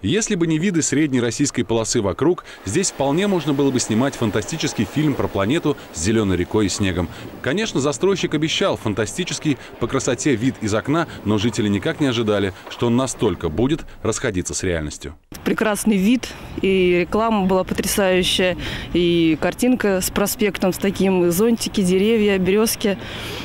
Если бы не виды средней российской полосы вокруг, здесь вполне можно было бы снимать фантастический фильм про планету с зеленой рекой и снегом. Конечно, застройщик обещал фантастический по красоте вид из окна, но жители никак не ожидали, что он настолько будет расходиться с реальностью. Прекрасный вид, и реклама была потрясающая, и картинка с проспектом, с таким, и зонтики, деревья, березки.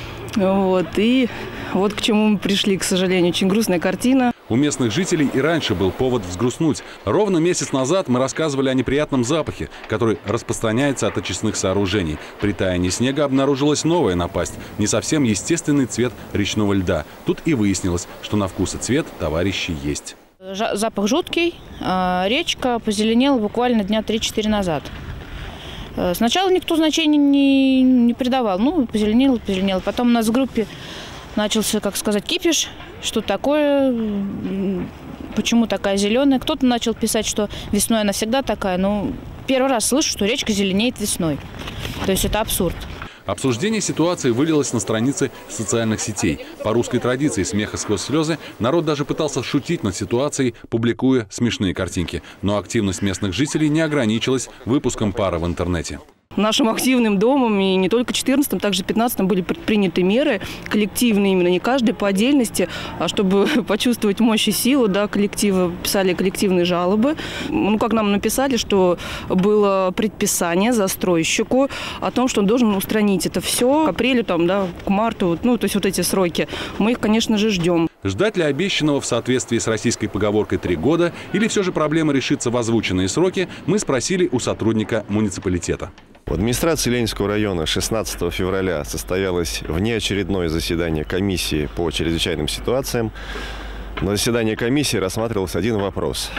И вот к чему мы пришли, к сожалению. Очень грустная картина. У местных жителей и раньше был повод взгрустнуть. Ровно месяц назад мы рассказывали о неприятном запахе, который распространяется от очистных сооружений. При таянии снега обнаружилась новая напасть – не совсем естественный цвет речного льда. Тут и выяснилось, что на вкус и цвет товарищи есть. Запах жуткий. Речка позеленела буквально дня 3-4 назад. Сначала никто значения не придавал. Позеленело. Потом у нас в группе начался, кипиш. Что такое, почему такая зеленая. Кто-то начал писать, что весной она всегда такая. Первый раз слышу, что речка зеленеет весной. То есть это абсурд. Обсуждение ситуации вылилось на страницы социальных сетей. По русской традиции смеха сквозь слезы народ даже пытался шутить над ситуацией, публикуя смешные картинки. Но активность местных жителей не ограничилась выпуском пара в интернете. Нашим активным домом, и не только 14-м, также 15-м были предприняты меры коллективные, именно не каждый по отдельности, а чтобы почувствовать мощь и силу коллектива, писали коллективные жалобы. Как нам написали, что было предписание застройщику о том, что он должен устранить это все к апрелю, к марту, то есть вот эти сроки. Мы их, конечно же, ждем. Ждать ли обещанного в соответствии с российской поговоркой 3 года, или все же проблема решится в озвученные сроки, мы спросили у сотрудника муниципалитета. В администрации Ленинского района 16 февраля состоялось внеочередное заседание комиссии по чрезвычайным ситуациям. На заседании комиссии рассматривался один вопрос.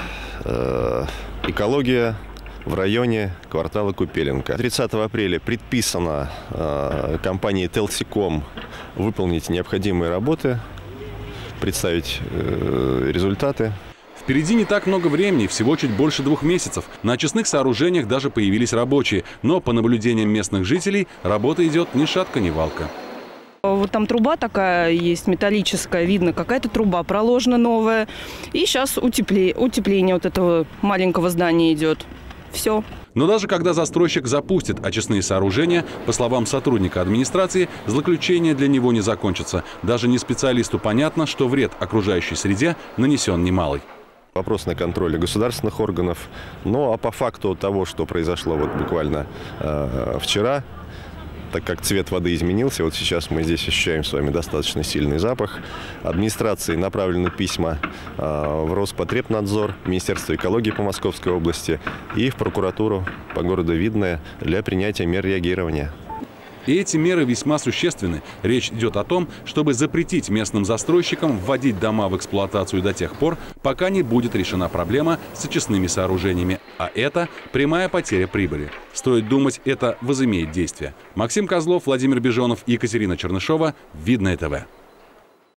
Экология в районе квартала Купеленко. 30 апреля предписано компании Телсиком выполнить необходимые работы, представить результаты. Впереди не так много времени, всего чуть больше 2 месяцев. На очистных сооружениях даже появились рабочие. Но, по наблюдениям местных жителей, работа идет ни шатка, ни валка. Вот там труба такая есть, металлическая, видно, какая-то труба проложена новая. И сейчас утепление вот этого маленького здания идет. Все. Но даже когда застройщик запустит очистные сооружения, по словам сотрудника администрации, злоключение для него не закончится. Даже не специалисту понятно, что вред окружающей среде нанесен немалый. Вопрос на контроле государственных органов. А по факту того, что произошло буквально вчера, так как цвет воды изменился, вот сейчас мы здесь ощущаем с вами достаточно сильный запах. Администрации направлены письма в Роспотребнадзор, Министерство экологии по Московской области и в прокуратуру по городу Видное для принятия мер реагирования. И эти меры весьма существенны. Речь идет о том, чтобы запретить местным застройщикам вводить дома в эксплуатацию до тех пор, пока не будет решена проблема с очистными сооружениями. А это прямая потеря прибыли. Стоит думать, это возымеет действие. Максим Козлов, Владимир Бежонов и Екатерина Чернышова. Видное ТВ.